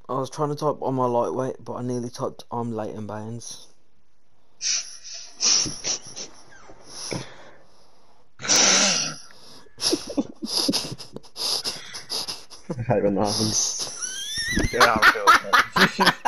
I was trying to type on my lightweight, but I nearly typed I'm Leighton Baines. I hate when that happens. Yeah, I'm feeling it.